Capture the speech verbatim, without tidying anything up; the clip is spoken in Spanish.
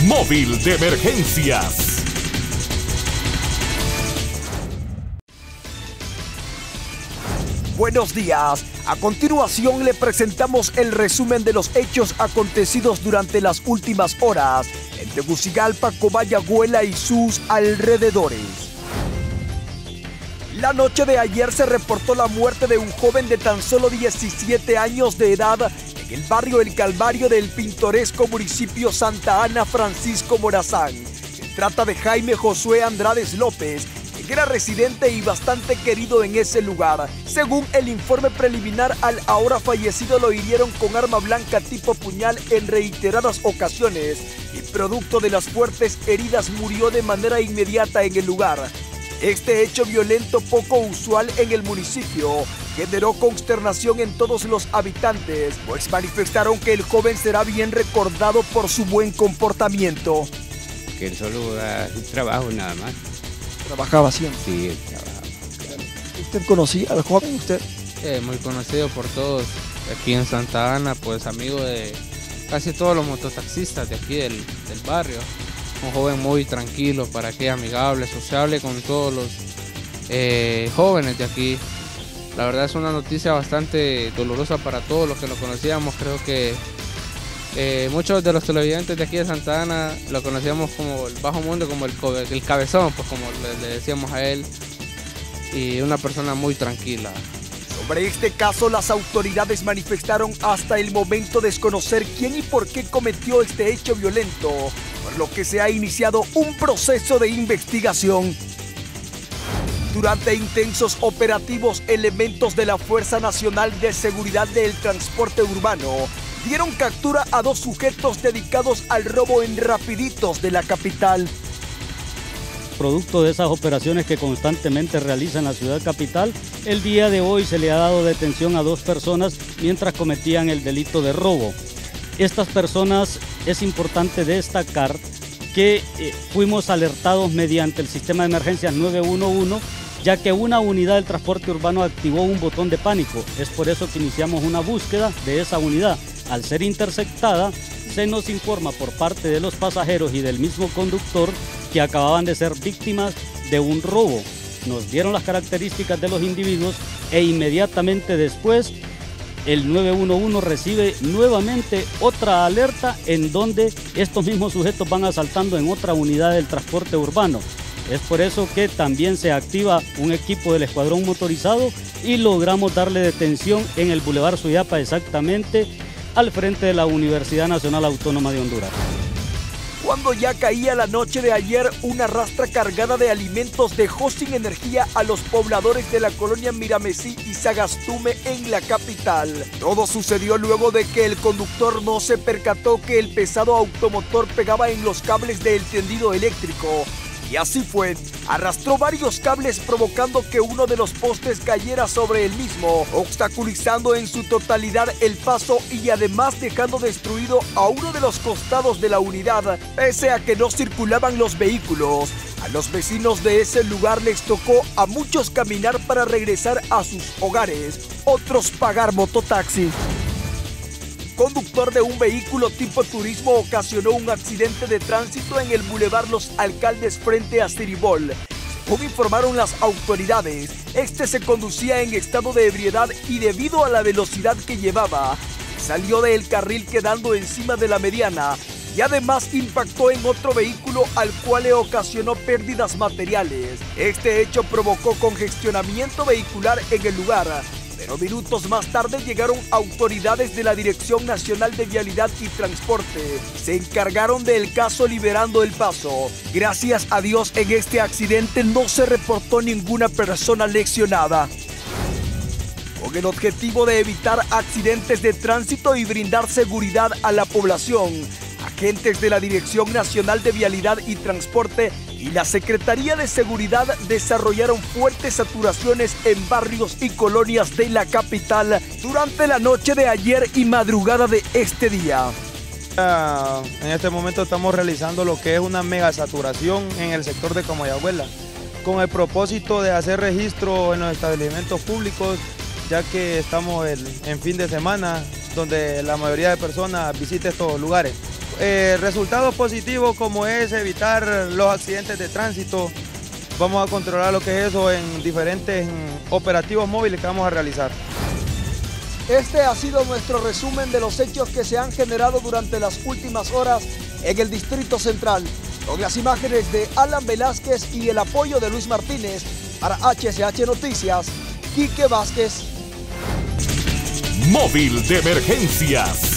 móvil de emergencias. Buenos días. A continuación le presentamos el resumen de los hechos acontecidos durante las últimas horas en Tegucigalpa, Comayagüela y sus alrededores. La noche de ayer se reportó la muerte de un joven de tan solo diecisiete años de edad en el barrio El Calvario del pintoresco municipio Santa Ana, Francisco Morazán. Se trata de Jaime Josué Andrades López, que era residente y bastante querido en ese lugar. Según el informe preliminar, al ahora fallecido lo hirieron con arma blanca tipo puñal en reiteradas ocasiones y producto de las fuertes heridas murió de manera inmediata en el lugar. Este hecho violento poco usual en el municipio generó consternación en todos los habitantes, pues manifestaron que el joven será bien recordado por su buen comportamiento. Que él solo da su trabajo nada más. ¿Trabajaba siempre? Sí, él trabajaba. ¿Usted conocía al joven usted? Eh, muy conocido por todos aquí en Santa Ana, pues amigo de casi todos los mototaxistas de aquí del, del barrio. Un joven muy tranquilo, para qué, amigable, sociable con todos los eh, jóvenes de aquí. La verdad es una noticia bastante dolorosa para todos los que lo conocíamos. Creo que eh, muchos de los televidentes de aquí de Santa Ana lo conocíamos como el bajo mundo, como el, el cabezón, pues como le, le decíamos a él, y una persona muy tranquila. Sobre este caso, las autoridades manifestaron hasta el momento desconocer quién y por qué cometió este hecho violento, por lo que se ha iniciado un proceso de investigación. Durante intensos operativos, elementos de la Fuerza Nacional de Seguridad del Transporte Urbano dieron captura a dos sujetos dedicados al robo en rapiditos de la capital. Producto de esas operaciones que constantemente realiza en la ciudad capital, el día de hoy se le ha dado detención a dos personas mientras cometían el delito de robo. Estas personas, es importante destacar que eh, fuimos alertados mediante el sistema de emergencias nueve uno uno, ya que una unidad del transporte urbano activó un botón de pánico. Es por eso que iniciamos una búsqueda de esa unidad. Al ser interceptada, se nos informa por parte de los pasajeros y del mismo conductor que acababan de ser víctimas de un robo. Nos dieron las características de los individuos e inmediatamente después el nueve uno uno recibe nuevamente otra alerta en donde estos mismos sujetos van asaltando en otra unidad del transporte urbano. Es por eso que también se activa un equipo del escuadrón motorizado y logramos darle detención en el Boulevard Suyapa, exactamente al frente de la Universidad Nacional Autónoma de Honduras. Cuando ya caía la noche de ayer, una rastra cargada de alimentos dejó sin energía a los pobladores de la colonia Miramesí y Sagastume en la capital. Todo sucedió luego de que el conductor no se percató que el pesado automotor pegaba en los cables del tendido eléctrico. Y así fue, arrastró varios cables provocando que uno de los postes cayera sobre el mismo, obstaculizando en su totalidad el paso y además dejando destruido a uno de los costados de la unidad, pese a que no circulaban los vehículos. A los vecinos de ese lugar les tocó a muchos caminar para regresar a sus hogares, otros pagar mototaxi. Conductor de un vehículo tipo turismo ocasionó un accidente de tránsito en el Boulevard Los Alcaldes frente a Ciribol. Según informaron las autoridades, este se conducía en estado de ebriedad y debido a la velocidad que llevaba, salió del carril quedando encima de la mediana y además impactó en otro vehículo al cual le ocasionó pérdidas materiales. Este hecho provocó congestionamiento vehicular en el lugar, pero minutos más tarde llegaron autoridades de la Dirección Nacional de Vialidad y Transporte. Se encargaron del caso liberando el paso. Gracias a Dios, en este accidente no se reportó ninguna persona lesionada. Con el objetivo de evitar accidentes de tránsito y brindar seguridad a la población, agentes de la Dirección Nacional de Vialidad y Transporte y la Secretaría de Seguridad desarrollaron fuertes saturaciones en barrios y colonias de la capital durante la noche de ayer y madrugada de este día. En este momento estamos realizando lo que es una mega saturación en el sector de Comayagüela, con el propósito de hacer registro en los establecimientos públicos, ya que estamos en fin de semana, donde la mayoría de personas visita estos lugares. eh, resultados positivos como es evitar los accidentes de tránsito. Vamos a controlar lo que es eso en diferentes operativos móviles que vamos a realizar. Este ha sido nuestro resumen de los hechos que se han generado durante las últimas horas en el Distrito Central. Con las imágenes de Alan Velázquez y el apoyo de Luis Martínez, para H C H Noticias, Quique Vázquez. Móvil de emergencias.